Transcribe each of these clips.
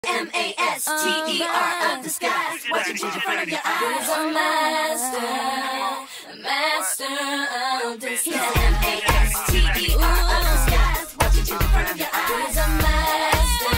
M.A.S.T.E.R. of the skies, watching change in front of your eyes. He's a master of disguise. He's M.A.S.T.E.R. of the skies, watching change in front of your eyes. He's a master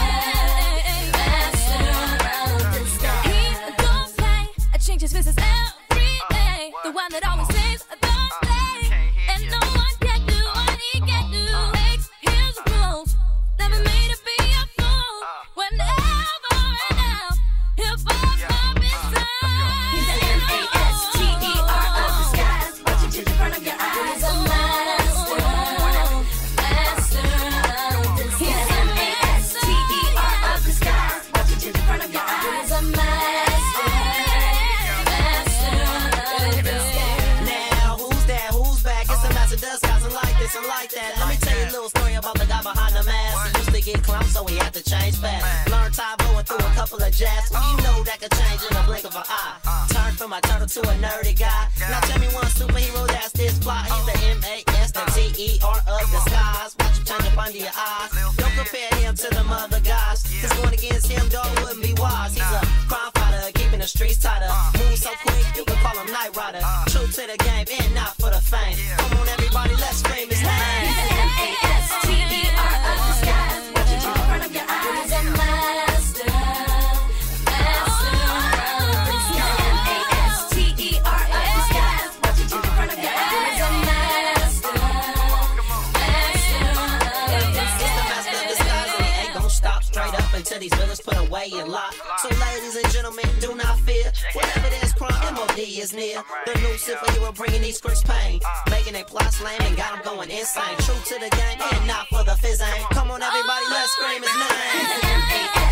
of disguise. He don't play, changes faces every day. The one that always says don't play, and no one can do what he can do. Makes his rules, never made to be a fool. Whenever and now, he'll fuck up his side. He's the M.A.S.T.E.R. of the skies, watching change in front of your eyes. He's a master of disguise. He's the M.A.S.T.E.R. of the skies, watching change in front of your eyes. He's a master of disguise. Now, who's that? Who's back? It's a master disguise and like this and like that. Let me tell you a little story about the guy behind the mask. He used to get clowned, so he had to change fast. Learned Tybo and threw a couple of jabs. Well, you know that could change in a blink of an eye. Turned from a turtle to a nerdy guy. Now tell me one superhero that's this plot. He's the M.A.S.T.E.R. of the skies. Watch him change up under your eyes. Don't compare him to them other guys, cause going against him, dog, wouldn't be wise. He's a crime fighter, keeping the streets tighter. Move so quick, you can call him Night Rider. True to the game and not for the fame. Come on everybody, let's scream his name. He's the M.A.S.T.E.R. of the skies, watching change in front of your eyes. He's a master of disguise. M.A.S.T.E.R. of the skies, watching change in front of your eyes. He's a master It's the master of disguise and he ain't gon' stop straight up until these villains put away and lock. So ladies and gentlemen, do not fear. Whenever there's crime, M.O.D. is near. The new superhero bringing these crooks pain, making their plots lame and got them going insane. True to the game and not for the fizz aim. Come on everybody, let's scream his name. He's the M.A.S.